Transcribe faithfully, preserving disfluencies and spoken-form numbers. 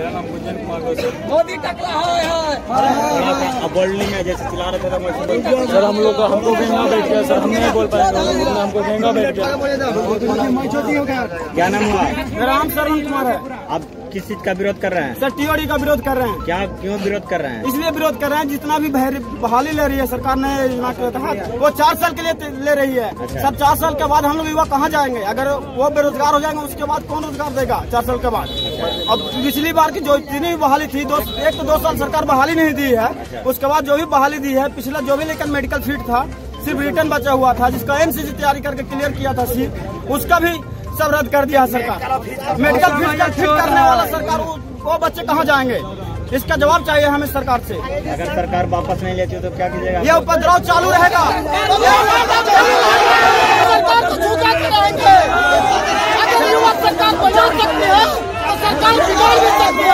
मेरा नाम कुंजन कुमार मोदी टकला है। अब बोलनी है जैसे चिल्ला रहे थे सर हम लोग हमको महंगा बैठ गया सर, हम नहीं बोल पाएंगे, हमको महंगा बैठ गया। क्या नाम हुआ? मेरा नाम सरवन कुमार है। आप किस चीज का विरोध कर रहे हैं? सर टीओडी का विरोध कर रहे हैं। क्या क्यों विरोध कर रहे हैं? इसलिए विरोध कर रहे हैं जितना भी बहाली ले रही है सरकार ने योजना के तहत, वो चार साल के लिए ले रही है। अच्छा। सर चार साल के बाद हम लोग युवा कहाँ जाएंगे? अगर वो बेरोजगार हो जाएंगे उसके बाद कौन रोजगार देगा चार साल के बाद? अब पिछली बार की जो जितनी भी बहाली थी, दो एक तो दो साल सरकार बहाली नहीं दी है, उसके बाद जो भी बहाली दी है पिछला जो भी लेकर मेडिकल फीट था, सिर्फ रिटर्न बचा हुआ था, जिसका एमसीसी तैयारी करके क्लियर किया था सीट, उसका भी सब रद्द कर दिया सरकार। मेडिकल फीस का ठीक करने वाला सरकार, वो बच्चे कहाँ जाएंगे? इसका जवाब चाहिए हमें सरकार से। अगर सरकार वापस नहीं लेती हो तो क्या कीजिएगा? ये उपद्रव चालू रहेगा। सरकार को झूठा रहेंगे। अगर युवा सरकार बचा सकती है तो सरकार बिगाड़ भी सकती है।